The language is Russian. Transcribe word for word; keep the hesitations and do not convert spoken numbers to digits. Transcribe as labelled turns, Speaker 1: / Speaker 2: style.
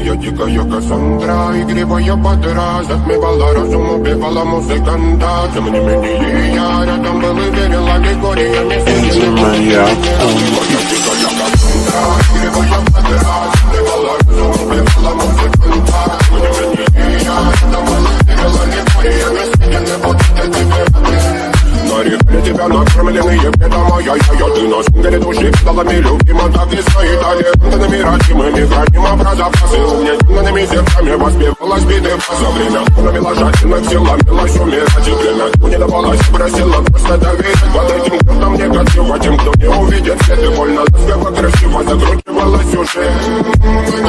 Speaker 1: моя дикая Кассандра, игривая подра, затмевала разум, убивала музыканта. Тем не менее я рядом был и верил аллегориями.
Speaker 2: Энди Маньяк.
Speaker 1: Моя дикая Кассандра, игривая подра, затмевала разум, убивала музыканта. Тем не менее я рядом был и верил аллегориями. Съедены будут тебе. Нарекли тебя накормленные предома, я-я-я. Ты на сунгере души педалами любима, так и свои талентами родимыми храним образопасы. Умненными сердцами воспевалась биты за время. Провела жадных сил, ломилась умирать и время. Ну не давалась, просила просто доверять. Под этим кто-то мне красиво, тем, кто не увидит свет. И больно ласково, красиво закручивалась уже.